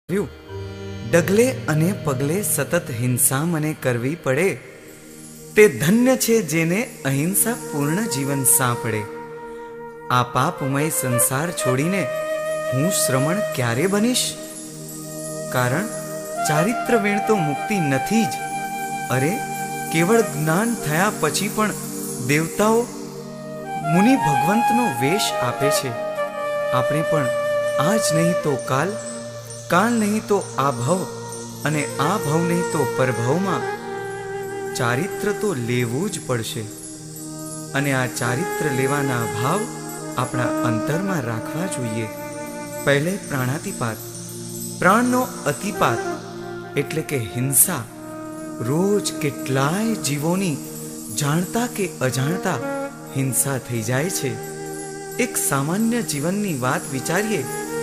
ડગલે અને પગલે સતત હિંસા મને કરવી પડે, તે ધન્ય છે જેને અહિંસા પૂર્ણ જીવન સાંપડે. આ પાપમય સંસાર છોડીને હું શ્રમણ ક્યારે બનીશ? કારણ ચારિત્ર વેણ તો મુક્તિ નથી જ. અરે કેવળ જ્ઞાન થયા પછી પણ દેવતાઓ મુનિ ભગવંતનો વેશ આપે છે. આપણે પણ આજ નહીં તો કાલ, કાલ નહીં તો આ ભવ, અને આ ભવ નહીં તો પરભવમાં ચારિત્ર તો લેવું જ પડશે. અને આ ચારિત્ર લેવાના ભાવ આપણા અંતરમાં રાખવા જોઈએ. પહેલે પ્રાણાતિપાત, પ્રાણનો અતિપાત એટલે કે હિંસા. રોજ કેટલાય જીવોની જાણતા કે અજાણતા હિંસા થઈ જાય છે. એક સામાન્ય જીવનની વાત વિચારીએ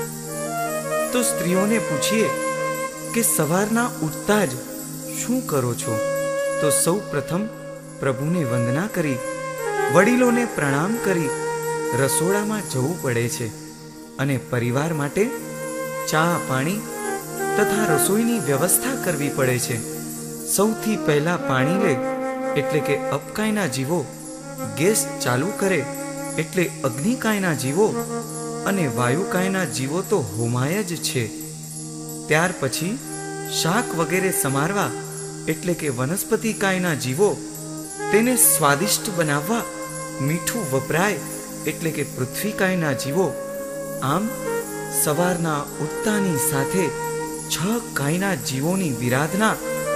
તો સ્ત્રીઓને પૂછીએ કે સવારના ઉઠતા જ શું કરો છો, તો સૌ પ્રથમ પ્રભુને વંદના કરી, વડીલોને પ્રણામ કરી રસોડામાં જવું પડે છે અને પરિવાર માટે ચા પાણી તથા રસોઈની વ્યવસ્થા કરવી પડે છે. સૌથી પહેલા પાણી લે એટલે કે અપકાયના જીવો, ગેસ ચાલુ કરે એટલે અગ્નિકાયના જીવો, અને વાયુકાયના જીવો તો હોમાય જ છે. ત્યાર પછી શાક વગેરે સમારવા એટલે કે વનસ્પતિ કાયના જીવો, તેને સ્વાદિષ્ટ બનાવવા મીઠું વપરાય એટલે કે પૃથ્વીકાયના જીવો. આમ સવારના ઉઠતાની સાથે 6 કાયના જીવોની વિરાધના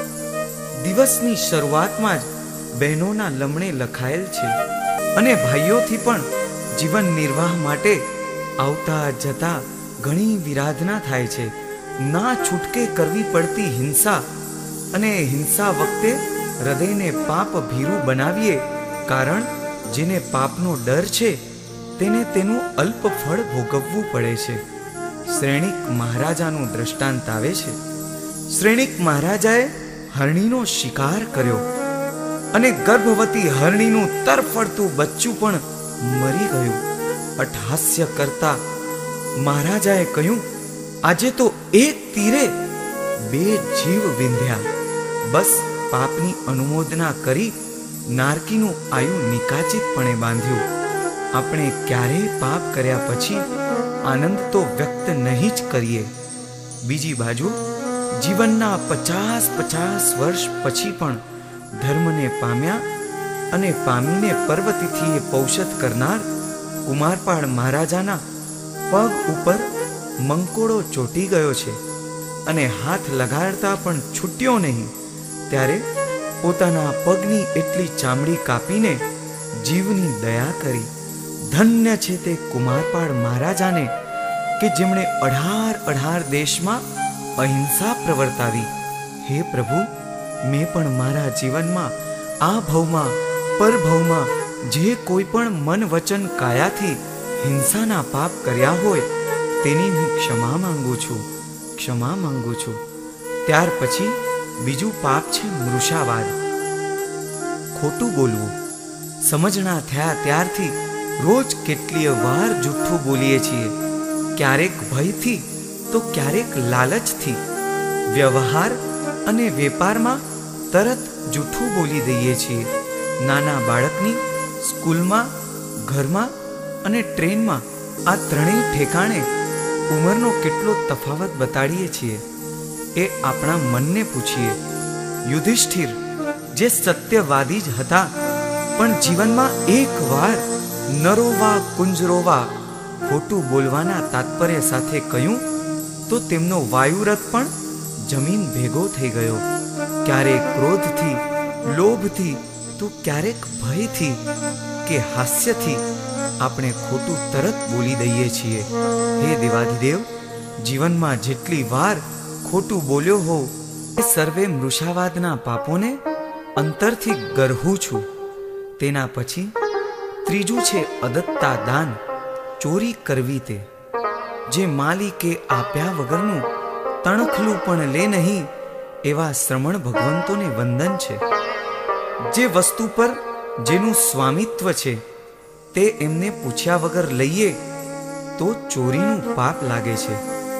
દિવસની શરૂઆતમાં જ બહેનોના લમણે લખાયેલ છે. અને ભાઈઓથી પણ જીવન નિર્વાહ માટે આવતા જતા ઘણી વિરાધના થાય છે. ના છૂટકે કરવી પડતી હિંસા, અને હિંસા વખતે હૃદયને પાપ ભીરું બનાવીએ. કારણ જેને પાપનો ડર છે તેને તેનું અલ્પ ફળ ભોગવવું પડે છે. શ્રેણિક મહારાજાનું દ્રષ્ટાંત આવે છે. શ્રેણિક મહારાજાએ હરણીનો શિકાર કર્યો અને ગર્ભવતી હરણીનું તરફડતું બચ્ચું પણ મરી ગયું. અટ્ટહાસ્ય કરતા મહારાજાએ કહ્યું, આજે તો એક તીરે 2 જીવ વિંધ્યા. બસ પાપની અનુમોદના કરી નારકીનું આયુ નિકાચિતપણે બાંધ્યું. આપણે ક્યારેય પાપ કર્યા પછી આનંદ તો વ્યક્ત નહીં જ કરીએ. બીજી બાજુ જીવનના 50 વર્ષ પછી પણ ધર્મને પામ્યા અને પામીને પર્વતિથિએ પૌષધ કરનાર કુમારપાળ મહારાજાના પગ ઉપર મંકોડો ચોંટી ગયો છે અને હાથ લગાડતા પણ છૂટ્યો નહીં. ત્યારે પોતાના પગની એટલી ચામડી કાપીને જીવની દયા કરી. ધન્ય છે તે કુમારપાળ મહારાજાને કે જેમણે 18 દેશમાં અહિંસા પ્રવર્તાવી. હે પ્રભુ, મેં પણ મારા જીવનમાં આ ભવમાં પરભવમાં જે કોઈ પણ મન વચન કાયાથી હિંસાના પાપ કર્યા હોય તેની હું ક્ષમા માંગુ છું, ક્ષમા માંગુ છું. ત્યાર પછી બીજું પાપ છે મૃષાવાદ, ખોટું બોલવું. સમજણા થયા ત્યારથી રોજ કેટલીય વાર જૂઠું બોલીએ છીએ. ક્યારેક ભયથી તો ક્યારેક લાલચથી. વ્યવહાર અને વેપારમાં તરત જૂઠું બોલી દઈએ છીએ. નાના બાળકની સ્કૂલમાં, ઘરમાં અને ટ્રેનમાં આ ત્રણેય ઠેકાણે ઉંમરનો કેટલો તફાવત બતાડીએ છીએ એ આપણા મનને પૂછીએ. યુધિષ્ઠિર જે સત્યવાદી જ હતા, પણ જીવનમાં એક વાર નરોવા કુંજરોવા ખોટું બોલવાના તાત્પર્ય સાથે કહ્યું તો તેમનો વાયુરથ પણ જમીન ભેગો થઈ ગયો. ક્યારેક ક્રોધથી, લોભથી તો ક્યારેક ભયથી કે હાસ્યથી આપણે ખોટું તરત બોલી દઈએ છીએ. હે દેવાધિદેવ, જીવનમાં જેટલી વાર ખોટું બોલ્યો હોઉં એ સર્વે મૃષાવાદના પાપોને અંતરથી ગરહું છું. તેના પછી ત્રીજું છે અદત્તા દાન, ચોરી કરવી. તે જે માલિકે આપ્યા વગરનું તણખલું પણ લે નહીં એવા શ્રમણ ભગવંતોને વંદન છે. જે વસ્તુ પર જેનું સ્વામિત્વ છે તે એમને પૂછ્યા વગર લઈએ તો ચોરીનું પાપ લાગે છે.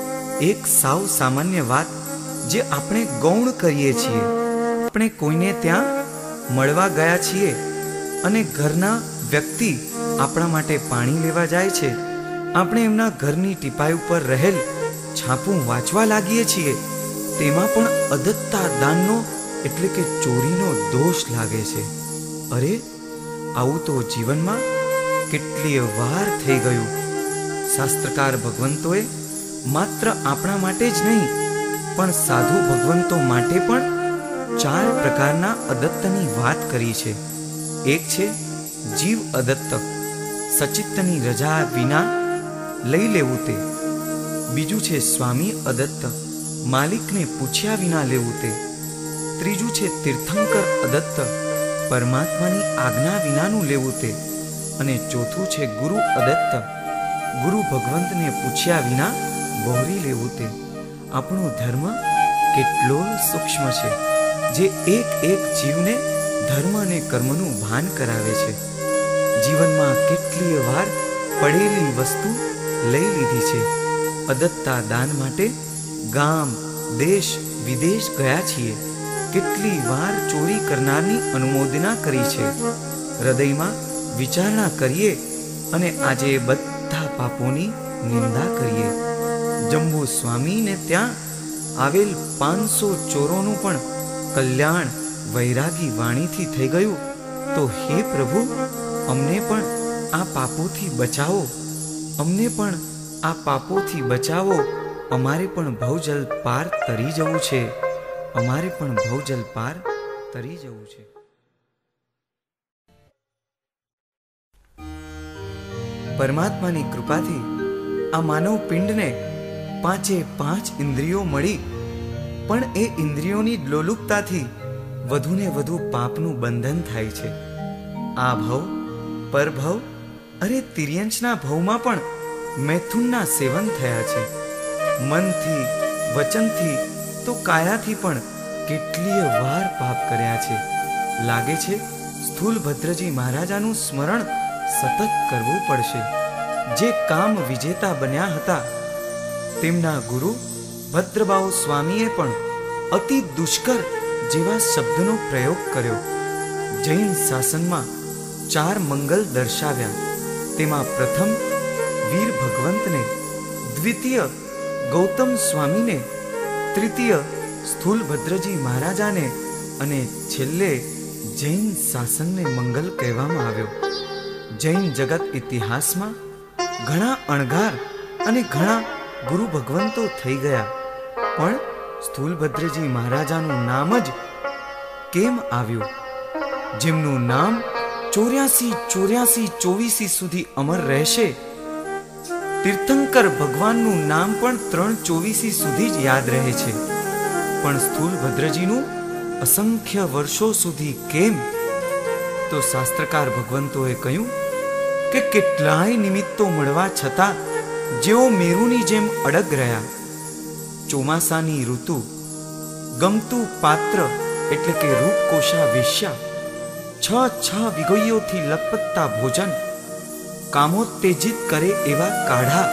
એક સાવ સામાન્ય વાત જે આપણે ગૌણ કરીએ છીએ. આપણે કોઈને ત્યાં મળવા ગયા છીએ અને ઘરના વ્યક્તિ આપણા માટે પાણી લેવા જાય છે. આપણે એમના ઘરની ટીપાઈ ઉપર રહેલ છાપું વાંચવા લાગીએ છીએ. તેમાં પણ અદત્તા દાનનો એટલે કે ચોરીનો દોષ લાગે છે. અરે, આવું તો જીવનમાં કેટલીય વાર થઈ ગયું. શાસ્ત્રકાર ભગવંતોએ માત્ર આપણા માટે જ નહીં પણ સાધુ ભગવંતો માટે પણ 4 પ્રકારના અદત્તની વાત કરી છે. એક છે જીવ અદત્ત, સચિત્તની રજા વિના લઈ લેવું તે. બીજું છે સ્વામી અદત્ત, માલિકને પૂછ્યા વિના લેવું તે. ત્રીજું છે તીર્થંકર અદત્ત, પરમાત્માની આજ્ઞા વિનાનું લેવું તે. અને ચોથું છે ગુરુ અદત્ત, ગુરુ ભગવંતને પૂછ્યા વિના વહોરી લેવું તે. આપણો ધર્મ કેટલો સૂક્ષ્મ છે, જે એક એક જીવને ધર્મ અને કર્મનું ભાન કરાવે છે. જીવનમાં કેટલીય વાર પડેલી વસ્તુ લઈ લીધી છે. અદત્તા દાન માટે ગામ, દેશ, વિદેશ ગયા છીએ. કેટલી વાર ચોરી કરનારની અનુમોદના કરી છે. હૃદયમાં વિચારણા કરીએ અને આજે બધા પાપોની નિંદા કરીએ. જંબુ સ્વામીને ત્યાં આવેલ 500 ચોરોનું પણ કલ્યાણ વૈરાગી વાણીથી થઈ ગયું. તો હે પ્રભુ, અમને પણ આ પાપોથી બચાવો, અમને પણ આ પાપોથી બચાવો. અમારે પણ ભવજલ પાર તરી જવું છે, અમારે પણ ભવજલ પાર તરી જવું છે. પરમાત્માની કૃપાથી આ માનવ પિંડને 5 ઇન્દ્રિયો મળી, પણ એ ઇન્દ્રિયોની લોલુપતાથી વધુને વધુ પાપનું બંધન થાય છે. આ ભવ, પરભવ, અરે તિર્યંશના ભવમાં પણ મૈથુનના સેવન થયા છે. મનથી, વચનથી તો કાયાથી પણ કેટલીય વાર પાપ કર્યા છે. લાગે છે સ્થૂલભદ્રજી મહારાજાનું સ્મરણ સતત કરવું પડશે. જે કામ વિજેતા બન્યા હતા, તેમના ગુરુ ભદ્રબાહુ સ્વામીએ પણ અતિ દુષ્કર જેવા શબ્દનો પ્રયોગ કર્યો. જૈન શાસનમાં 4 મંગલ દર્શાવ્યા. તેમાં પ્રથમ વીર ભગવંતને, દ્વિતીય ગૌતમ સ્વામીને, તૃતીય સ્થૂલભદ્રજી મહારાજાને અને છેલ્લે જૈન શાસનને મંગલ કહેવામાં આવ્યો. જૈન જગત ઇતિહાસમાં ઘણા અણઘાર અને ઘણા ગુરુ ભગવંતો થઈ ગયા, પણ સ્થૂલભદ્રજી મહારાજાનું નામ જ કેમ આવ્યું? જેમનું નામ 84 સુધી અમર રહેશે. તીર્થંકર ભગવાનનું નામ પણ 324 સુધી જ યાદ રહે છે, પણ સ્થૂલભદ્રજીનું અસંખ્ય વર્ષો સુધી કેમ? તો શાસ્ત્રકાર ભગવંતોએ કહ્યું કે કેટલાય નિમિત્તો મળવા છતાં જેઓ મેરુની જેમ અડગ રહ્યા. ચોમાસાની ઋતુ, ગમતું પાત્ર એટલે કે રૂપકોશા વેશ્યા, 6 વિગોઈઓથી લપતતા ભોજન, કામોત્તેજિત કરે એવા કાઢા,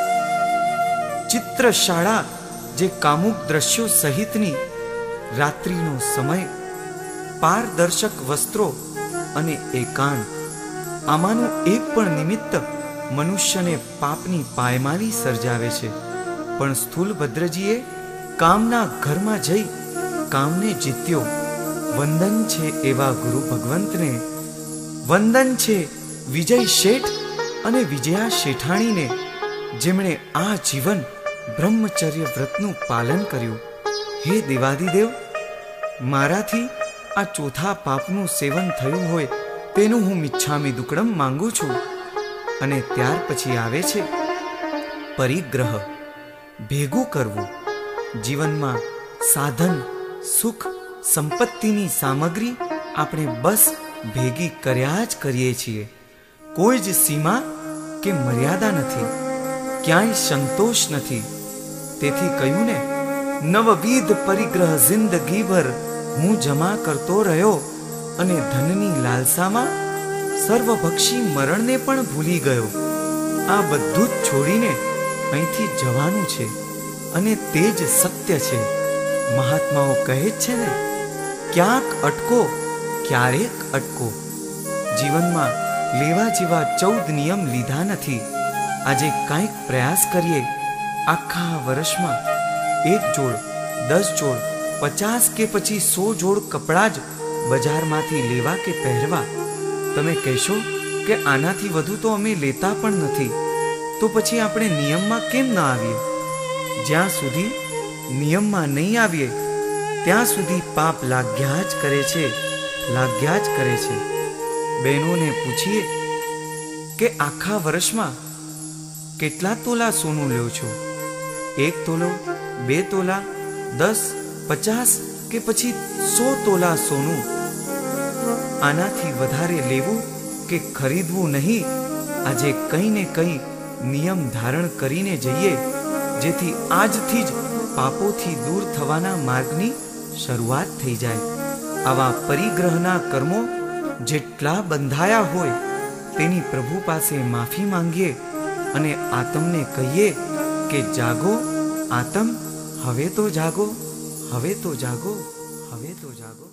ચિત્રશાળા જે કામુક દ્રશ્યો સહિતની, રાત્રિનો સમય, પારદર્શક વસ્ત્રો અને એકાંત. આમાંનું એક પણ નિમિત્ત મનુષ્યને પાપની પાયમાલી સર્જાવે છે. પણ સ્થૂલભદ્રજીએ કામના ઘરમાં જઈ કામને જીત્યો. વંદન છે એવા ગુરુ ભગવંતને, વંદન છે વિજય શેઠ અને વિજયા શેઠાણીને, જેમણે આ જીવન બ્રહ્મચર્ય વ્રતનું પાલન કર્યું. હે દેવાદિદેવ, મારાથી આ ચોથા પાપનું સેવન થયું હોય તેનું હું મિચ્છામી દુક્કડમ માંગુ છું. અને ત્યાર પછી આવે છે પરિગ્રહ, ભેગું કરવું. જીવનમાં સાધન, સુખ, સંપત્તિની સામગ્રી આપણે બસ ભેગી કર્યા જ કરીએ છીએ. કોઈ જ સીમા કે મર્યાદા નથી, ક્યાંય સંતોષ નથી. તેથી કહ્યું ને, નવવિધ પરિગ્રહ જિંદગીભર હું જમા કરતો રહ્યો અને ધનની લાલસામાં સર્વભક્ષી મરણને પણ ભૂલી ગયો. આ બધું જ છોડીને અહીંથી જવાનું છે. અને તે જ સત્ય છે. મહાત્માઓ કહે જ છે ને, ક્યાંક અટકો ક્યારેક અટકો. જીવનમાં લેવા જેવા 14 નિયમ લીધા નથી. આજે કાંઈક પ્રયાસ કરીએ. આખા વર્ષમાં 1 જોડ, 10 જોડ, 50 કે પછી 100 જોડ કપડાં જ બજારમાંથી લેવા કે પહેરવા. તમે કહેશો કે આનાથી વધુ તો અમે લેતા પણ નથી. તો પછી આપણે નિયમમાં કેમ ન આવીએ? જ્યાં સુધી નિયમમાં નહીં આવીએ ત્યાં સુધી પાપ લાગ્યા જ કરે છે, લાગ્યા જ કરે છે. બહેનોને પૂછીએ કે આખા વર્ષમાં કેટલા તોલા સોનું લ્યો છો? 1 તોલો, 2 તોલા, 10, 50 કે પછી 100 તોલા સોનું? આનાથી વધારે લેવું કે ખરીદવું નહીં. આજે કંઈ ને કંઈ નિયમ ધારણ કરીને જઈએ, જેથી આજથી જ પાપોથી દૂર થવાના માર્ગની શરૂઆત થઈ જાય. આવા પરિગ્રહના કર્મો જેટલા બંધાયા હોય તેની પ્રભુ પાસે માફી માંગીએ અને આત્મને કહીએ કે જાગો આત્મ, હવે તો જાગો, હવે તો જાગો, હવે તો જાગો.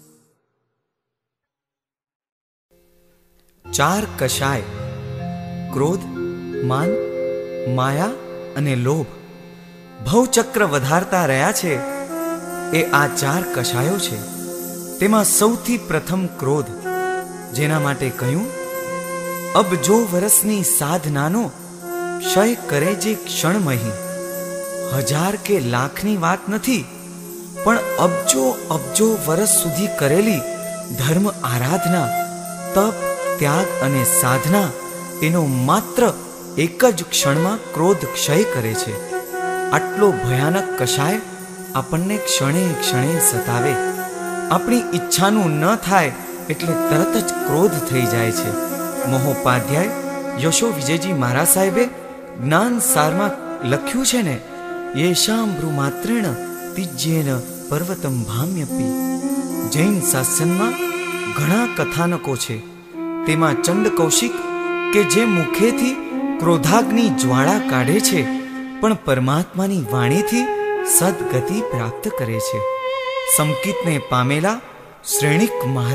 4 કશાય: ક્રોધ, માન, માયા અને લોભ ભવચક્ર વધારતા રહ્યા છે. એ આ 4 કશાયો છે. તેમાં સૌથી પ્રથમ ક્રોધ, જેના માટે કહ્યું, અબજો વરસની સાધનાનો ક્ષય કરે જે ક્ષણમહી. 1000 કે લાખની વાત નથી, પણ અબજો અબજો વરસ સુધી કરેલી ધર્મ આરાધના, તપ, ત્યાગ અને સાધના, એનો માત્ર એક જ ક્ષણમાં ક્રોધ ક્ષય કરે છે. આટલો ભયાનક કશાય આપણને ક્ષણે ક્ષણે સતાવે. આપણી ઈચ્છાનું ન થાય એટલે તરત જ ક્રોધ થઈ જાય છે. મહોપાધ્યાય યશો વિજયજી મહારાજ સાહેબે જ્ઞાન સારમાં લખ્યું છે ને, યેષામ ભ્રુમાત્રેણ તિજ્યેન પર્વતમ ભામ્યપી. જૈન શાસનમાં ઘણા કથાનકો છે. તેમાં ચંડ કૌશિક કે જે મુખેથી ક્રોધાગ્નિ જ્વાળા કાઢે છે, પણ પરમાત્માની વાણીથી સદગતિ પ્રાપ્ત કરે છે. સંકિતને પામેલા શ્રેણિક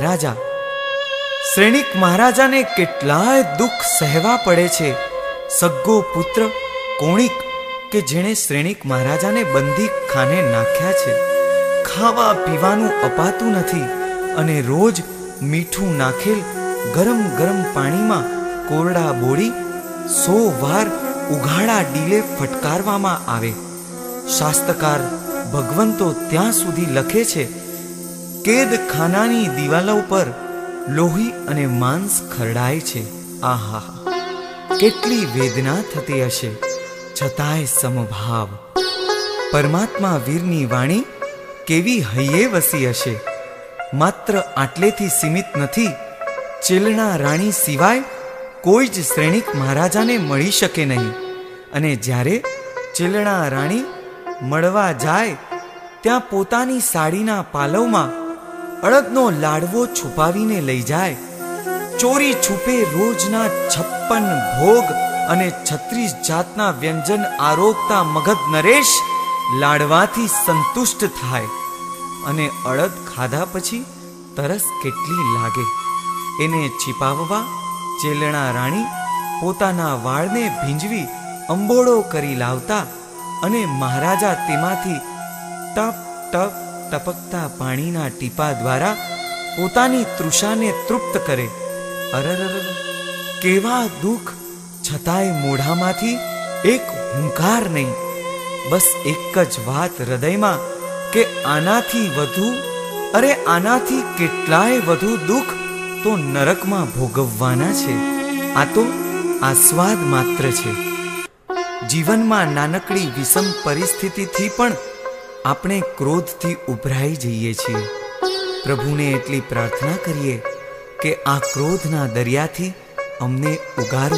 મહારાજાને કેટલાય દુઃખ સહેવા પડે છે. સગ્ગો પુત્ર કોણિક કે જેણે શ્રેણિક મહારાજાને બંદી ખાને નાખ્યા છે. ખાવા પીવાનું અપાતું નથી અને રોજ મીઠું નાખેલ ગરમ ગરમ પાણીમાં કોરડા બોળી 100 વાર ઉઘાડા ડીલે ફટકારવામાં આવે. શાસ્ત્રકાર ભગવંતો ત્યાં સુધી લખે છે, કેદખાનાની દિવાલો પર લોહી અને માંસ ખરડાય છે. આહા, કેટલી વેદના થતી હશે, છતાંય સમભાવ. પરમાત્મા વીરની વાણી કેવી હૈયે વસી હશે. માત્ર આટલેથી સીમિત નથી. ચેલણા રાણી સિવાય કોઈ જ શ્રેણિક મહારાજાને મળી શકે નહીં. અને જ્યારે ચેલણા રાણી મળવા જાય ત્યાં પોતાની સાડીના પાલવમાં અડદનો લાડવો છુપાવીને લઈ જાય. ચોરી છુપે રોજના 56 ભોગ અને 36 જાતના વ્યંજન આરોગતા મગધ નરેશ લાડવાથી સંતુષ્ટ થાય. અને અડદ ખાધા પછી તરસ કેટલી લાગે. એને छिपाववा ચેલણા રાણી પોતાના વાળને ભીંજવી અંબોળો કરી લાવતા અને મહારાજા તેમાંથી ટપ ટપ ટપકતા પાણીના ટીપા દ્વારા પોતાની તૃષાને તૃપ્ત કરે. અરરર, કેવા દુઃખ! છતાંય મોઢામાંથી એક હુંકાર નહીં. બસ એક જ વાત હૃદયમાં કે આનાથી વધુ, અરે આનાથી કેટલાય વધુ દુઃખ તો નરકમાં ભોગવવાના છે. આ તો આસ્વાદ માત્ર છે. જીવનમાં નાનકડી વિષમ પરિસ્થિતિથી પણ આપણે ક્રોધથી ઉભરાઈ જઈએ છીએ. પ્રભુને એટલી પ્રાર્થના કરીએ કે આ ક્રોધના દરિયાથી અમને ઉગારો,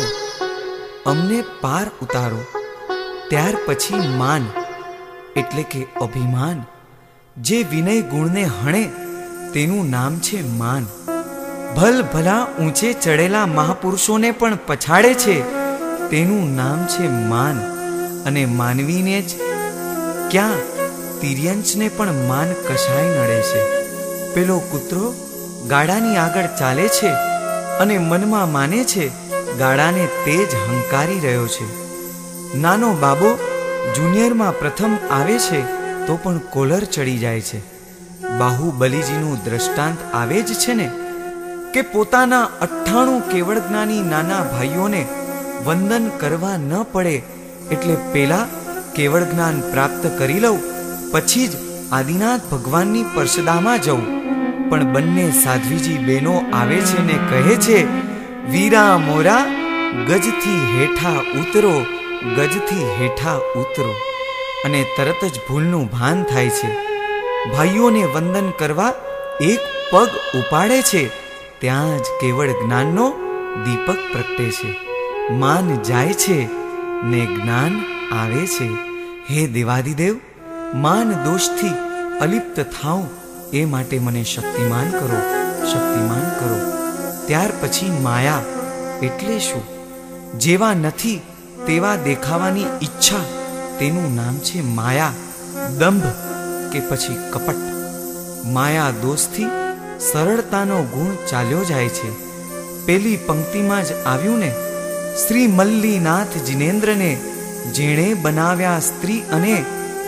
અમને પાર ઉતારો. ત્યાર પછી માન એટલે કે અભિમાન, જે વિનય ગુણને હણે તેનું નામ છે માન. ભલ ભલા ઊંચે ચડેલા મહાપુરુષોને પણ પછાડે છે તેનું નામ છે માન. અને માનવીને જ ક્યાં તિર્યંશને પણ માન કશાય નડે છે. પેલો કૂતરો ગાડાની આગળ ચાલે છે અને મનમાં માને છે ગાડાને તે જ હંકારી રહ્યો છે. નાનો બાબો જુનિયરમાં પ્રથમ આવે છે તો પણ કોલર ચડી જાય છે. બાહુબલીજીનું દ્રષ્ટાંત આવે જ છે ને કે પોતાના 98 કેવળજ્ઞાની નાના ભાઈઓને વંદન કરવા ન પડે એટલે પેલા કેવળ જ્ઞાન પ્રાપ્ત કરી લઉં, પછી જ આદિનાથ ભગવાનની પરસદામાં જવું. પણ બંને સાધ્વીજી બેનો આવે છે ને કહે છે, વીરા મોરા ગજથી હેઠા ઉતરો, ગજથી હેઠા ઉતરો. અને તરત જ ભૂલનું ભાન થાય છે. ભાઈઓને વંદન કરવા એક પગ ઉપાડે છે, ત્યાં જ કેવળ જ્ઞાનનો દીપક પ્રગટે છે. માન જાય છે ને જ્ઞાન આવે છે. હે દેવાદિદેવ, માન દોષથી અલિપ્ત થાઉં એ માટે મને શક્તિમાન કરો, શક્તિમાન કરો. ત્યાર પછી માયા એટલે શું? જેવા નથી તેવા દેખાવાની ઈચ્છા, તેનું નામ છે માયા. દંભ કે પછી કપટ. માયા દોષથી સરળતાનો ગુણ ચાલ્યો જાય છે. પેલી પંક્તિમાં જ આવ્યું ને, શ્રી મલ્લીનાથ જિનેન્દ્રને જેણે બનાવ્યા સ્ત્રી અને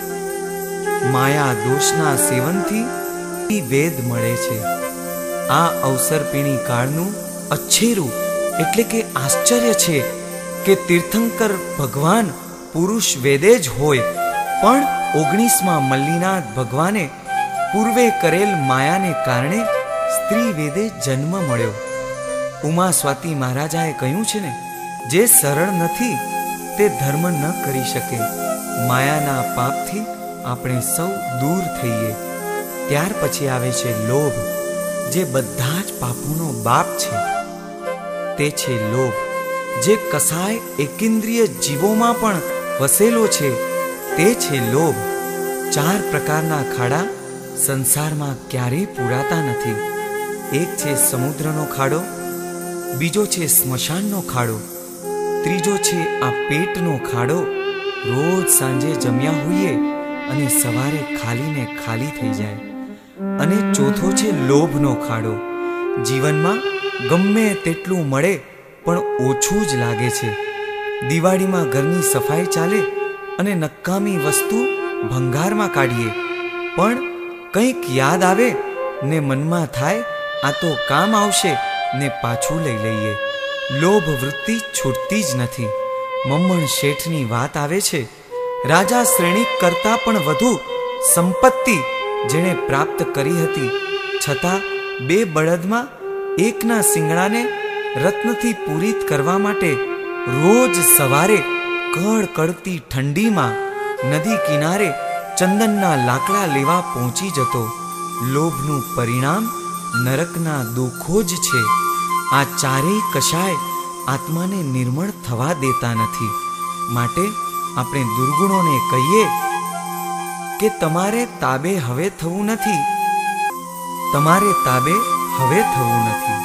માયા દોષના સેવનથી વેદ મળે છે. આ અવસરપીણી કાળનું અચ્છેરું એટલે કે આશ્ચર્ય છે કે તીર્થંકર ભગવાન પુરુષ વેદે જ હોય, પણ 19માં મલ્લીનાથ ભગવાને પૂર્વે કરેલ માયાને કારણે સ્ત્રી વેદે જન્મ મળ્યો. ઉમા સ્વાતિ મહારાજાએ કહ્યું છે ને, જે સરળ નથી તે ધર્મ ન કરી શકે. માયાના પાપથી આપણે સૌ દૂર થઈએ. ત્યાર પછી આવે છે લોભ, જે બધા જ પાપોનો બાપ છે. તે છે લોભ, જે કસાય એકેન્દ્રિય જીવોમાં પણ વસેલો છે. તે છે લોભ. 4 પ્રકારના ખાડા સંસારમાં ક્યારેય પૂરાતા નથી. એક છે સમુદ્રનો ખાડો, બીજો છે સ્મશાનનો ખાડો, ત્રીજો છે આ પેટનો ખાડો, રોજ સાંજે જમ્યા હોઈએ અને સવારે ખાલીને ખાલી થઈ જાય, અને ચોથો છે લોભનો ખાડો. જીવનમાં ગમે તેટલું મળે પણ ઓછું જ લાગે છે. દિવાળીમાં ઘરની સફાઈ ચાલે અને નકામી વસ્તુ ભંગારમાં કાઢીએ, પણ કંઈક યાદ આવે ને મનમાં થાય આ તો કામ આવશે ને પાછું લઈ લઈએ. લોભ વૃત્તિ છૂટતી જ નથી. મમ્મણ શેઠની વાત આવે છે, રાજા શ્રેણી કરતાં પણ વધુ સંપત્તિ જેણે પ્રાપ્ત કરી હતી, છતાં 2 બળદમાં એકના શિંગડાને રત્નથી પૂરિત કરવા માટે રોજ સવારે કડકડતી ઠંડીમાં નદી કિનારે ચંદનના લાકડા લેવા પહોંચી જતો. લોભનું પરિણામ નરકના દુઃખો જ છે. આ ચારેય કશાય આત્માને નિર્મળ થવા દેતા નથી. માટે આપણે દુર્ગુણોને કહીએ કે તમારે તાબે હવે થવું નથી, તમારે તાબે હવે થવું નથી.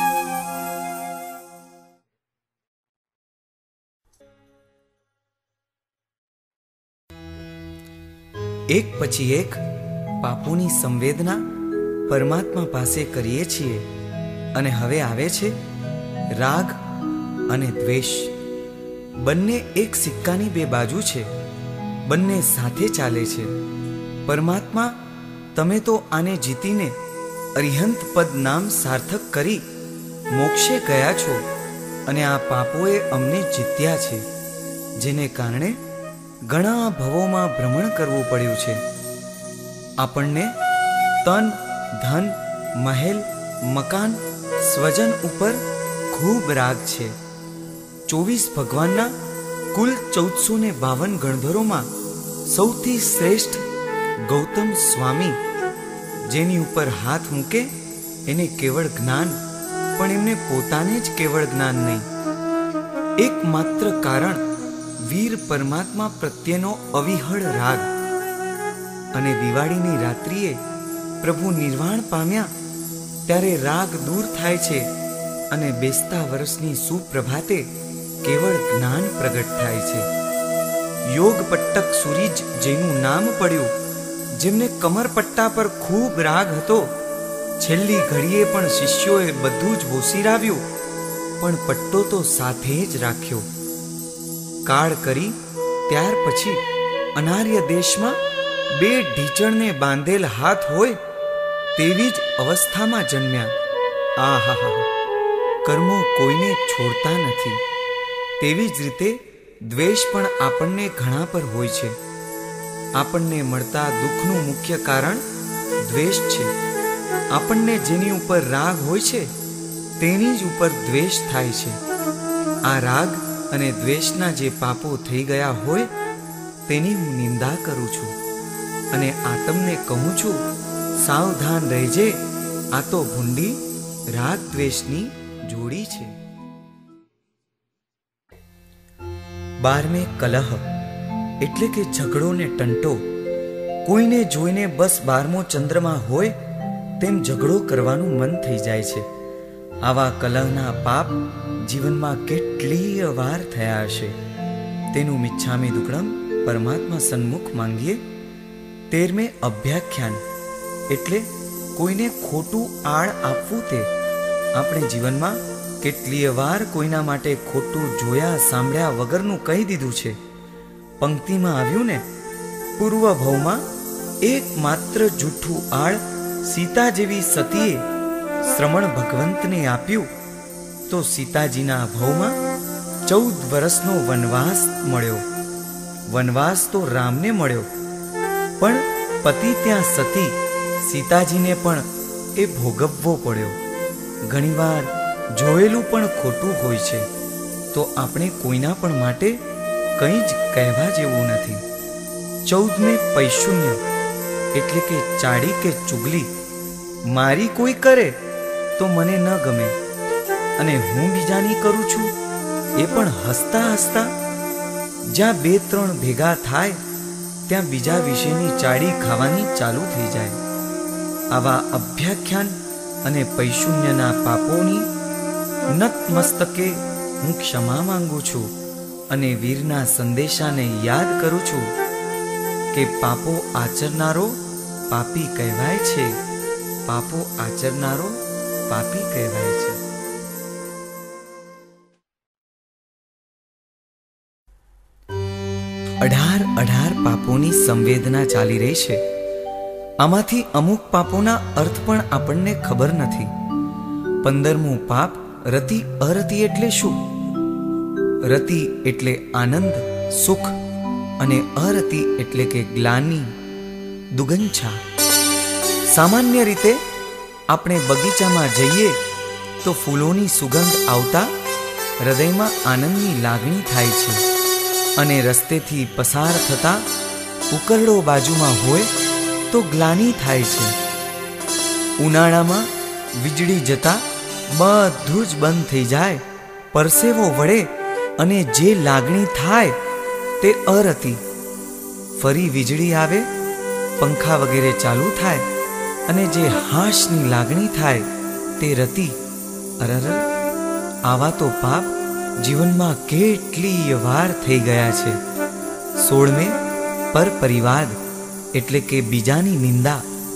એક પછી એક પાપોની સંવેદના પરમાત્મા પાસે કરીએ છીએ, અને હવે આવે છે રાગ અને દ્વેષ. બંને એક સિક્કાની 2 બાજુ છે, બંને સાથે ચાલે છે. પરમાત્મા, તમે તો આને જીતીને અરિહંત પદ નામ સાર્થક કરી મોક્ષે ગયા છો, અને આ પાપોએ અમને જીત્યા છે, જેને કારણે ઘણા ભવોમાં ભ્રમણ કરવું પડ્યું છે. આપણને તન, ધન, મહેલ, મકાન, સ્વજન ઉપર ખૂબ રાગ છે. 24 ભગવાનના કુલ 1452 ગણધરોમાં સૌથી શ્રેષ્ઠ ગૌતમ સ્વામી, જેની ઉપર હાથ મૂકે એને કેવળ જ્ઞાન, પણ એમને પોતાને જ કેવળ જ્ઞાન નહીં. એકમાત્ર કારણ વીર પરમાત્મા પ્રત્યેનો અવિહળ રાગ. અને દિવાળીની રાત્રિએ પ્રભુ નિર્વાણ પામ્યા ત્યારે રાગ દૂર થાય છે, અને બેસતા વર્ષની સુપ્રભાતે કેવળ જ્ઞાન પ્રગટ થાય છે. યોગ પટ્ટક સુરીજ જેનું નામ પડ્યું, જેમને કમર પટ્ટા પર ખૂબ રાગ હતો, છેલ્લી ઘડીએ પણ શિષ્યોએ બધું જ ભૂસીરાવ્યું, પણ પટ્ટો તો સાથે જ રાખ્યો. કાળ કરી ત્યાર પછી અનાર્ય દેશમાં બે ઢીચણને બાંધેલ હાથ હોય તેવી જ અવસ્થામાં જન્મ્યા. આહાહા, કર્મો કોઈને છોડતા નથી. તેવી જ રીતે દ્વેષ પણ આપણને ઘણા પર હોય છે. આપણને મળતા દુઃખનું મુખ્ય કારણ દ્વેષ છે. આપણને જેની ઉપર રાગ હોય છે તેની જ ઉપર દ્વેષ થાય છે. આ રાગ અને દ્વેષના જે પાપો થઈ ગયા હોય તેની હું નિંદા કરું છું અને આતમને કહું છું, સાવધાન રહેજે, આ તો ભૂંડી રાગ દ્વેષની જોડી છે. 12 કલહ એટલે કે ઝઘડો ને ટંટો. કોઈને જોઈને બસ 12મો ચંદ્રમાં હોય તેમ ઝઘડો કરવાનું મન થઈ જાય છે. આવા કલહના પાપ જીવનમાં કેટલીય વાર થયા હશે. તેનું મિચ્છામી દુક્કડમ પરમાત્મા સન્મુખ માંગીએ. 13મે અભ્યાખ્યાન એટલે કોઈને ખોટું આડ આપવું. તે આપણે જીવનમાં કેટલીય વાર કોઈના માટે ખોટું જોયા સાંભળ્યા વગરનું કહી દીધું છે. પંક્તિમાં આવ્યું ને, પૂર્વ ભવમાં એકમાત્ર જૂઠું આડ સીતા જેવી સતીએ શ્રમણ ભગવંતને આપ્યું તો સીતાજીના ભવમાં 14 વર્ષનો વનવાસ મળ્યો. વનવાસ તો રામને મળ્યો, પણ પતિ ત્યાં સતી સીતાજીને પણ એ ભોગવવો પડ્યો. ઘણીવાર જોયેલું પણ ખોટું હોય છે તો આપણે કોઈના પણ માટે કંઈ જ કહેવા જેવું નથી. 14મે પૈશુન્ય એટલે કે ચાડી કે ચુગલી. મારી કોઈ કરે તો મને ન ગમે અને હું બીજાની કરું છું એ પણ હસતા હસતા. જ્યાં 2-3 ભેગા થાય ત્યાં બીજા વિશેની ચાડી ખાવાની ચાલુ થઈ જાય. આવા અભ્યાખ્યાન અને પૈશુન્યના પાપોની નતમસ્તકે હું ક્ષમા માંગુ છું અને વીરના સંદેશાને યાદ કરું છું કે પાપો આચરનારો પાપી કહેવાય છે. પાપો આચરનારો પાપી કહેવાય છે. અઢાર પાપોની સંવેદના ચાલી રહી છે. આમાંથી અમુક પાપોના અર્થ પણ આપણને ખબર નથી. 15મું પાપ રતિ અરતિ એટલે શું? રતિ એટલે આનંદ સુખ અને અરતિ એટલે કે ગ્લાનિ દુગંછા. સામાન્ય રીતે આપણે બગીચામાં જઈએ તો ફૂલોની સુગંધ આવતા હૃદયમાં આનંદની લાગણી થાય છે અને રસ્તેથી પસાર થતા ઉકરડો બાજુમાં હોય તો ગ્લાનિ થાય છે. ઉનાળામાં વીજળી જતા બધું જ બંધ થઈ જાય, પરસેવો વળે અને જે લાગણી થાય તે અરતિ. ફરી વીજળી આવે, પંખા વગેરે ચાલુ થાય અને જે હાશની લાગણી થાય તે રતિ. અરર, આવા તો પાપ જીવનમાં કેટલી વાર થઈ ગયા છે. 16મે પર પરિવાદ એટલે કે બીજાની નિંદા.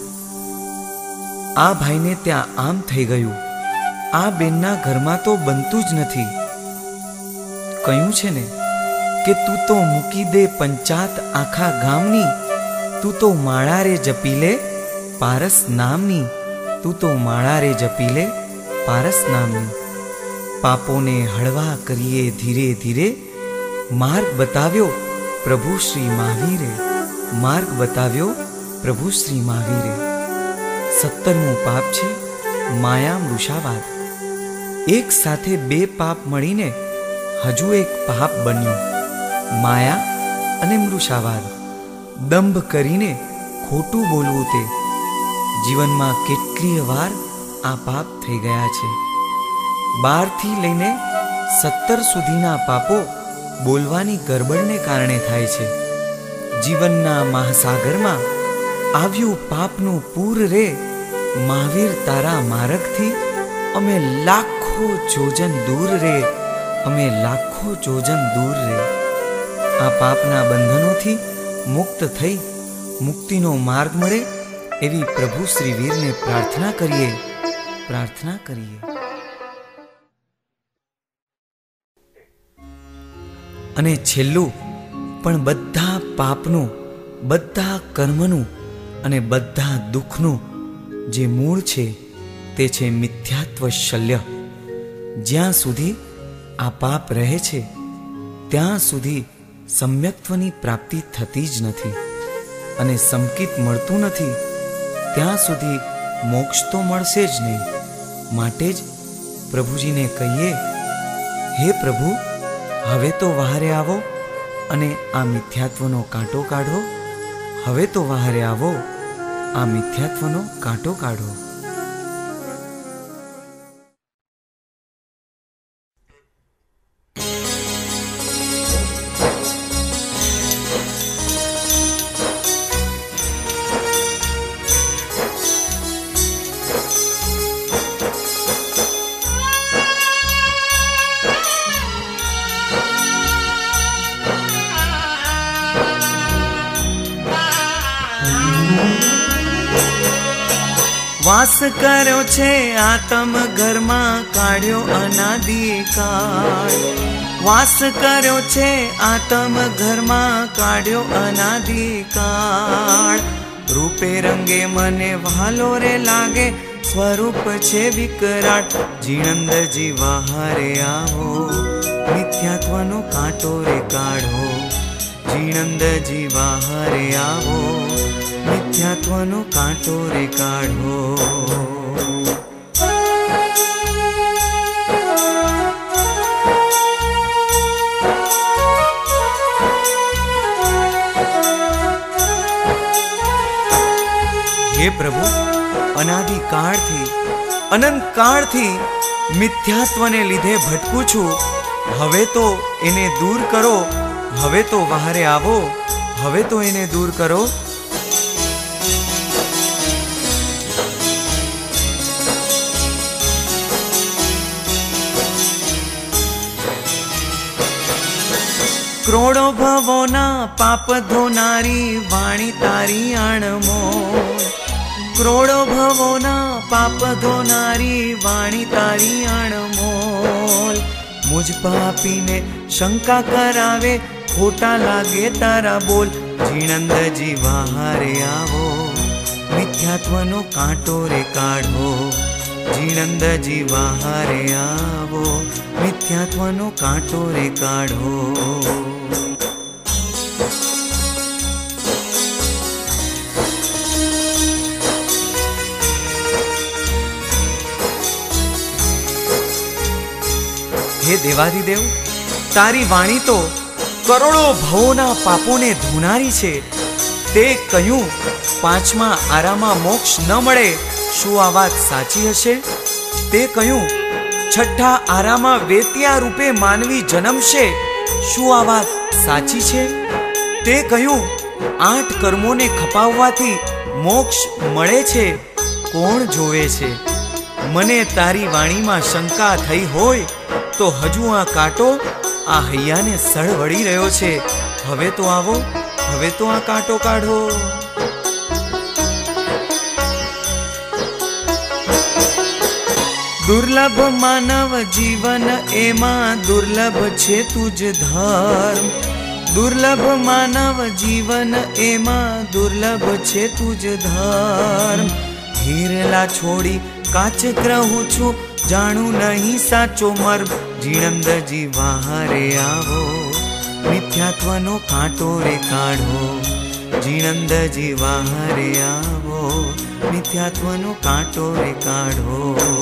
આ ભાઈને ત્યાં આમ થઈ ગયું, આ બેનના ઘરમાં તો બનતું જ નથી. કહ્યું છે ને કે તું તો મૂકી દે પંચાત આખા ગામની, તું તો માળા રે જપી લે પારસ નામની, તું તો માળા રે જપી લે પારસ નામની. પાપોને હળવા કરીએ ધીરે ધીરે, માર્ગ બતાવ્યો પ્રભુ શ્રી મહાવીરે, માર્ગ બતાવ્યો પ્રભુ શ્રી મહાવીરે. 17મું પાપ છે માયા મૃષાવાદ. એક સાથે 2 પાપ મળીને હજુ એક પાપ બન્યો, માયા અને મૃષાવાદ. દંભ કરીને ખોટું બોલવું. તે જીવનમાં કેટલીય વાર આ પાપ થઈ ગયા છે. 12 થી લઈને 17 સુધીના પાપો બોલવાની ગરબડને કારણે થાય છે. જીવનના મહાસાગરમાં આવ્યું પાપનું પૂર રે, મહાવીર તારા માર્ગથી અમે લાખો જોજન દૂર રે, અમે લાખો જોજન દૂર રે. આ પાપના બંધનોથી મુક્ત થઈ મુક્તિનો માર્ગ મળે એવી પ્રભુ શ્રી વીરને પ્રાર્થના કરીએ. અને છેલ્લું પણ બધા પાપનું, બધા કર્મનું અને બધા દુઃખનું જે મૂળ છે તે છે મિથ્યાત્વ શલ્ય. જ્યાં સુધી આ પાપ રહે છે ત્યાં સુધી સમ્યક્ત્વની પ્રાપ્તિ થતી જ નથી અને સંકિત મળતું નથી ત્યાં સુધી મોક્ષ તો મળશે જ નહીં. માટે જ પ્રભુજીને કહીએ, હે પ્રભુ, હવે તો વહારે આવો અને આ મિથ્યાત્વનો કાંટો કાઢો. હવે તો વહારે આવો, આ મિથ્યાત્વનો કાંટો કાઢો. વાસ કર્યો છે આતમ ઘરમાં કાઢ્યો અનાદિકાળ. વાસ કર્યો છે આતમ ઘરમાં કાઢ્યો અનાદિકાળ. રૂપે રંગે મને વહાલો રે લાગે, સ્વરૂપ છે વિકરાળ. જીણંદજી વહારે આવો, મિથ્યાત્વનો કાંટો રે કાઢો. જીણંદજી વહારે આવો, મિથ્યાત્વનો કાંટો રે કાઢો. હે પ્રભુ, અનાદિકાળથી અનંત કાળથી મિથ્યાત્વને લીધે ભટકું છું. હવે તો એને દૂર કરો. હવે તો વહારે આવો, હવે તો એને દૂર કરો. કરોડો ભવોના પાપ ધોનારી વાણી તારી અણમોલ. કરોડો ભવોના પાપ ધોનારી વાણી તારી અણમોલ. મુજ પાપીને શંકા કરાવે, ખોટા લાગે તારા બોલ. જીણંદજી વહારે આવો, મિથ્યાત્વનો કાંટો રે કાઢો. જીણંદજી વહારે આવો, મિથ્યાત્વનો કાંટો રે કાઢો. હે દેવાધિદેવ, તારી વાણી તો કરોડો ભવોના પાપોને ધોનારી છે. તે કહ્યું પાંચમા આરામાં મોક્ષ ન મળે, શું આ વાત સાચી હશે? તે કહ્યું છઠ્ઠા આરામાં વેત્યા રૂપે માનવી જન્મશે, શું આ વાત સાચી છે? તે કહ્યું 8 કર્મોને ખપાવવાથી મોક્ષ મળે છે, કોણ જોવે છે? મને તારી વાણીમાં શંકા થઈ હોય તો હજુ આ કાંટો આ હૈયાને સળ વળી રહ્યો છે. હવે તો આવો, હવે તો આ કાંટો કાઢો. દુર્લભ માનવ જીવન એમાં દુર્લભ છે તુજ ધર્મ. દુર્લભ માનવ જીવન એમાં દુર્લભ છે તુજ ધર્મ. હીરલા છોડી કાચ ગ્રહું છું, જાણું નહીં સાચો મર્મ. જીણંદજી વહારે આવો, મિથ્યાત્વનો કાંટો રે કાઢો. જીણંદજી વહારે આવો, મિથ્યાત્વનો કાંટો રે કાઢો.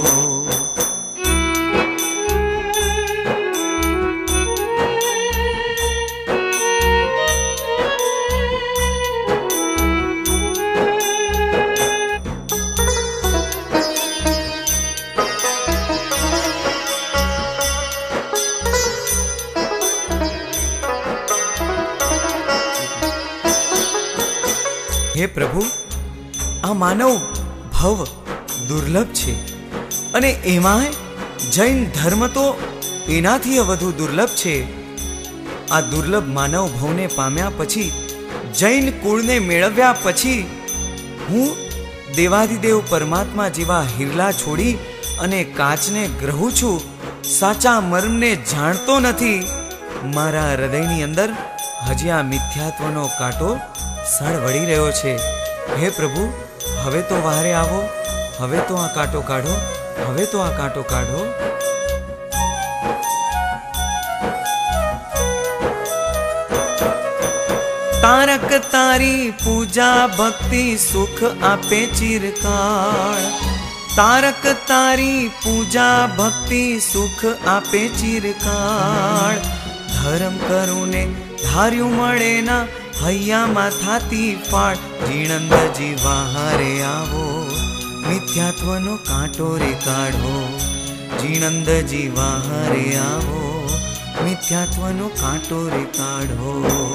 હે પ્રભુ, આ માનવ ભવ દુર્લભ છે અને એમાંય જૈન ધર્મ તો એનાથી વધુ દુર્લભ છે. આ દુર્લભ માનવ ભવને પામ્યા પછી, જૈન કુળને મેળવ્યા પછી હું દેવાધિદેવ પરમાત્મા જેવા હિરલા છોડી અને કાચને ગ્રહું છું, સાચા મર્મને જાણતો નથી. મારા હૃદયની અંદર હજી આ મિથ્યાત્વનો કાંટો સળ વળી રહ્યો છે. હે પ્રભુ, હવે તો વારે આવો, હવે તો આ કાંટો કાઢો, હવે તો આ કાંટો કાઢો. તારક તારી પૂજા ભક્તિ સુખ આપે ચિરકાળ. તારક તારી પૂજા ભક્તિ સુખ આપે ચિરકાળ. ધર્મ કરું ને ધાર્યું મળે ના, હૈયામાં થાતી ફાળ. જીણંદજી વાહારે આવો, મિથ્યાત્વનો કાંટો રે કાઢો. જીણંદજી વાહારે આવો, મિથ્યાત્વનો કાંટો રે કાઢો.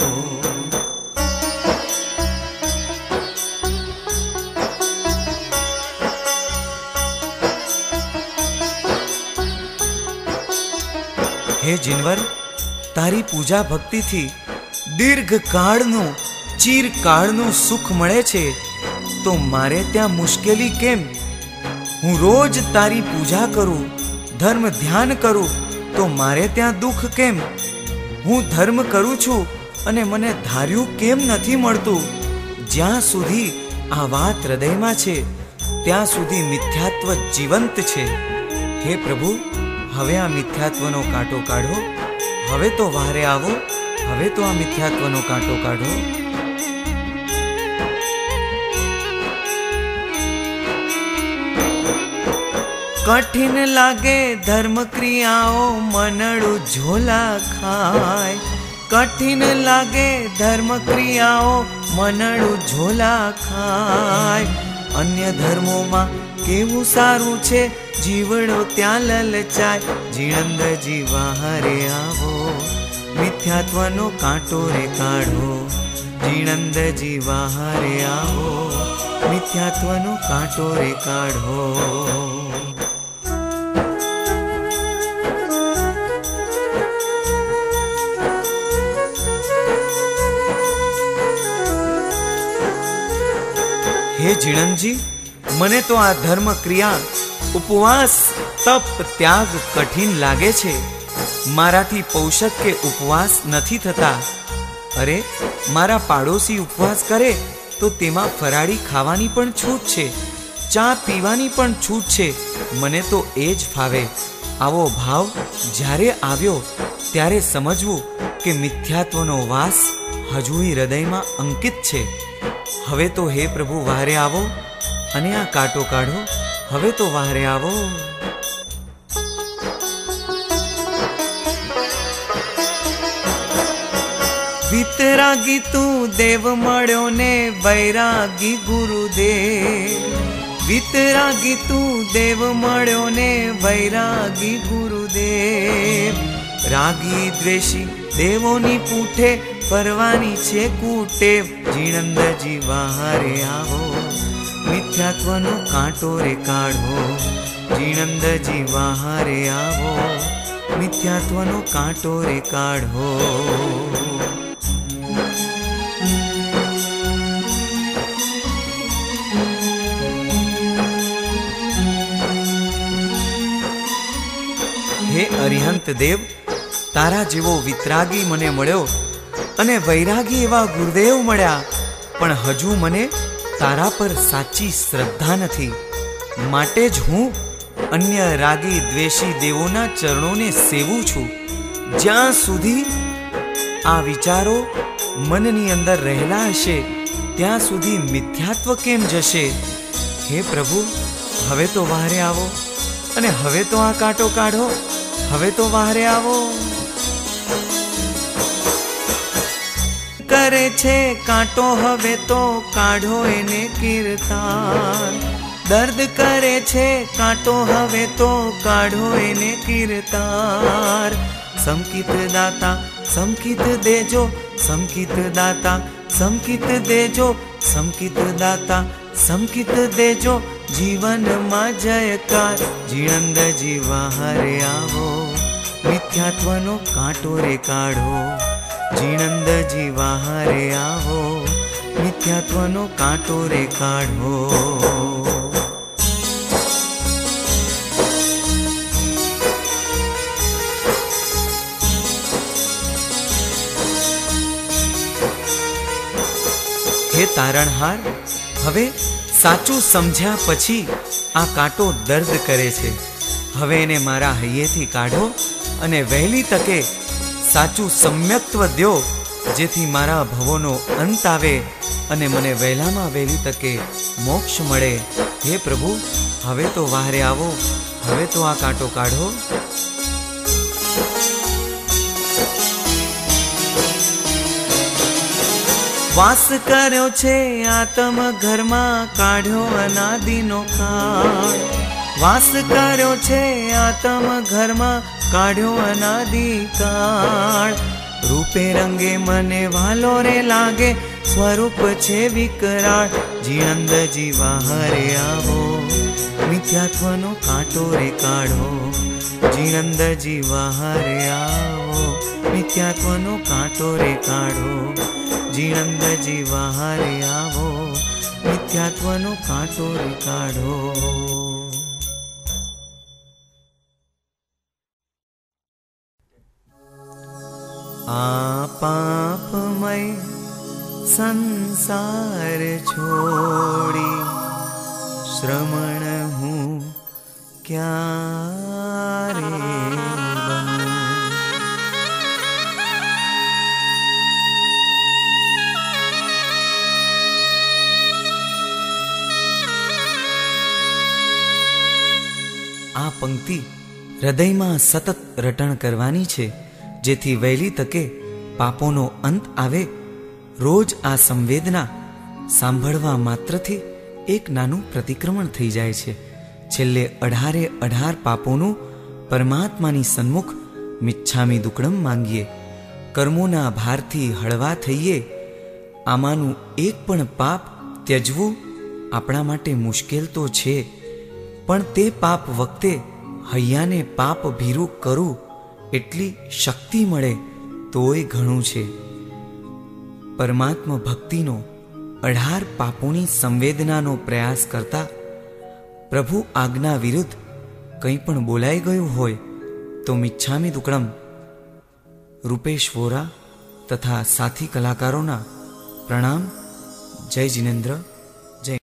હે જીનવર, તારી પૂજા ભક્તિથી દીર્ઘકાળનું ચિરકાળનું સુખ મળે છે, તો મારે ત્યાં મુશ્કેલી કેમ? હું રોજ તારી પૂજા કરું, ધર્મ ધ્યાન કરું, તો મારે ત્યાં દુઃખ કેમ? હું ધર્મ કરું છું અને મને ધાર્યું કેમ નથી મળતું? જ્યાં સુધી આ વાત હૃદયમાં છે ત્યાં સુધી મિથ્યાત્વ જીવંત છે. હે પ્રભુ, હવે આ મિથ્યાત્વનો કાંટો કાઢો, હવે તો વારે આવો, હવે તો આ મિથ્યાત્વનો કાંટો કાઢો. કઠિન લાગે ધર્મ ક્રિયાઓ, મનડું ઝોલા ખાય. કઠિન લાગે ધર્મ ક્રિયાઓ, મનડું ઝોલા ખાય. અન્ય ધર્મોમાં કેવું સારું છે, જીવડો ત્યાં લલચાય. જીણંદજી વાહારે આવો, મિથ્યાત્વનો કાંટો રે કાઢો. જીણંદજી વાહારે આવો, મિથ્યાત્વનો કાંટો રે કાઢો. હે જીણંદજી, મને તો આ ધર્મ ક્રિયા, ઉપવાસ, તપ, ત્યાગ કઠિન લાગે છે. મારાથી પૌષક કે ઉપવાસ નથી થતા. અરે, મારા પાડોશી ઉપવાસ કરે તો તેમાં ફરાળી ખાવાની પણ છૂટ છે, ચા પીવાની પણ છૂટ છે. મને તો એ જ ફાવે. આવો ભાવ જ્યારે આવ્યો ત્યારે સમજવું કે મિથ્યાત્વનો વાસ હજુય હૃદયમાં અંકિત છે. હવે તો હે પ્રભુ વારે આવો અને આ કાંટો કાઢો. હવે તો વારે આવો. વિતરાગી તું દેવ મળ્યો ને વૈરાગી ગુરુદેવ. વિતરાગી તું દેવ મળ્યો ને વૈરાગી ગુરુદેવ. રાગી દ્વેષી દેવોની પૂઠે પરવાની છે કુટેવ. જીણંદજી વાહારે આવો, મિથ્યાત્વનો કાંટો રે કાઢો. જીણંદજી વાહારે આવો, મિથ્યાત્વનો કાંટો રે કાઢો. હે અરિહંત દેવ, તારા જેવો વિતરાગી મને મળ્યો અને વૈરાગી એવા ગુરુદેવ મળ્યા, પણ હજુ મને તારા પર સાચી શ્રદ્ધા નથી. માટે જ હું અન્ય રાગી દ્વેષી દેવોના ચરણોને સેવું છું. જ્યાં સુધી આ વિચારો મનની અંદર રહેલા હશે ત્યાં સુધી મિથ્યાત્વ કેમ જશે? હે પ્રભુ, હવે તો વારે આવો અને હવે તો આ કાંટો કાઢો. હવે તો વારે આવો. કરે છે કાંટો હવે તો કાઢો એને કીર્તાન. દર્દ કરે છે કાંટો હવે તો કાઢો એને કીર્તાર. સંકિત દાતા સંકિત દેજો, સંકિત દાતા સંકિત દેજો, સંકિત દાતા સંકિત દેજો. જીવનમાં જયકાર. જીણંદજી વાહારે આવો, મિથ્યાત્વનો કાંટો રે કાઢો. જીણંદજી વાહરે આવો, મિથ્યાત્વનો કાંટો રે કાઢો. હે તારણહાર, હવે સાચું સમજ્યા પછી આ કાંટો દર્દ કરે છે. હવે એને મારા હૈયેથી કાઢો અને વહેલી તકે સાચું સમ્યક્ત્વ દ્યો, જેથી મારા ભવોનો અંત આવે અને મને વહેલામાં વહેલી તકે મોક્ષ મળે. હે પ્રભુ, હવે તો વાહરે આવો, હવે તો આ કાંટો કાઢો. વાસ કર્યો છે આતમ ઘરમાં, કાઢ્યો અનાદિનો કાળ. વાસ કર્યો છે આતમ ઘરમાં, કાઢ્યો અનાદિકાળ. રૂપે રંગે મને વાલો રે લાગે, સ્વરૂપ છે વિકરાળ. જીણંદજી વાહરે આવો, મિથ્યાત્વનો કાંટો રે કાઢો. જીણંદજી વાહરે આવો, મિથ્યાત્વનો કાંટો રે કાઢો. જીણંદજી વાહરે આવો, મિથ્યાત્વનો કાંટો રે કાઢો. આ પાપમય સંસાર છોડી, શ્રમણ હું ક્યારે બનું. આ પંક્તિ હૃદયમાં સતત રટણ કરવાની છે, જેથી વહેલી તકે પાપોનો અંત આવે. રોજ આ સંવેદના સાંભળવા માત્રથી એક નાનું પ્રતિક્રમણ થઈ જાય છે. છેલ્લે 18 પાપોનું પરમાત્માની સન્મુખ મિચ્છામી દુક્કડમ માંગીએ. કર્મોના ભારથી હળવા થઈએ. આમાંનું એક પણ પાપ ત્યજવું આપણા માટે મુશ્કેલ તો છે, પણ તે પાપ વખતે હૈયાને પાપ ભીરું કરું એટલી શક્તિ મળે તોય ઘણું છે. પરમાત્મા ભક્તિનો 18 પાપોની સંવેદનાનો પ્રયાસ કરતા પ્રભુ આજ્ઞા વિરુદ્ધ કંઈ પણ બોલાઈ ગયું હોય તો મિચ્છામી દુક્કડમ રૂપેશ વોરા તથા સાથી કલાકારોના પ્રણામ. જય જિનેન્દ્ર.